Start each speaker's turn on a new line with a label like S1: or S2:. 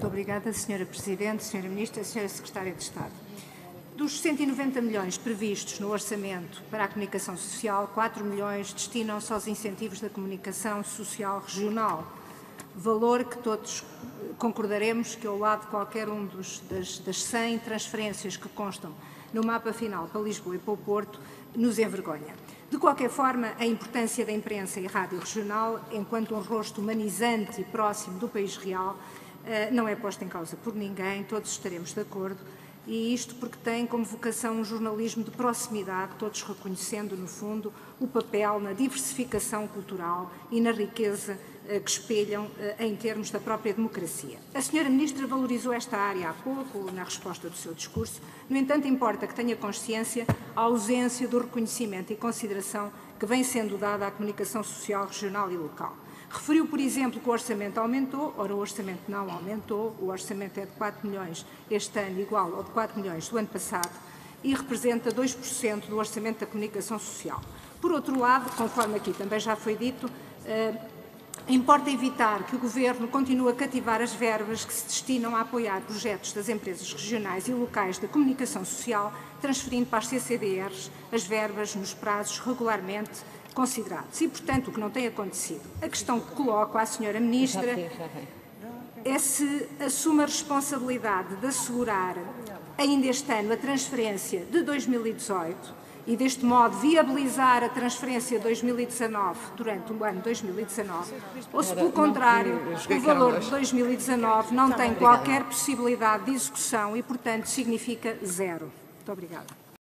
S1: Muito obrigada, Sra. Presidente, Sra. Ministra e Sra. Secretária de Estado. Dos 190 milhões previstos no orçamento para a comunicação social, 4 milhões destinam-se aos incentivos da comunicação social regional, valor que todos concordaremos que, ao lado de qualquer um das 100 transferências que constam no mapa final para Lisboa e para o Porto, nos envergonha. De qualquer forma, a importância da imprensa e rádio regional, enquanto um rosto humanizante e próximo do país real, não é posta em causa por ninguém, todos estaremos de acordo, e isto porque tem como vocação um jornalismo de proximidade, todos reconhecendo, no fundo, o papel na diversificação cultural e na riqueza que espelham em termos da própria democracia. A Sra. Ministra valorizou esta área há pouco, na resposta do seu discurso. No entanto, importa que tenha consciência a ausência do reconhecimento e consideração que vem sendo dada à comunicação social regional e local. Referiu, por exemplo, que o orçamento aumentou. Ora, o orçamento não aumentou, o orçamento é de 4 milhões este ano, igual ao de 4 milhões do ano passado, e representa 2% do orçamento da comunicação social. Por outro lado, conforme aqui também já foi dito, importa evitar que o Governo continue a cativar as verbas que se destinam a apoiar projetos das empresas regionais e locais da comunicação social, transferindo para as CCDRs as verbas nos prazos regularmente considerados. E, portanto, o que não tem acontecido. A questão que coloco à Sra. Ministra é se assume a responsabilidade de assegurar ainda este ano a transferência de 2018 e, deste modo, viabilizar a transferência de 2019 durante o ano 2019, ou se, pelo contrário, o valor de 2019 não tem qualquer possibilidade de execução e, portanto, significa zero. Muito obrigada.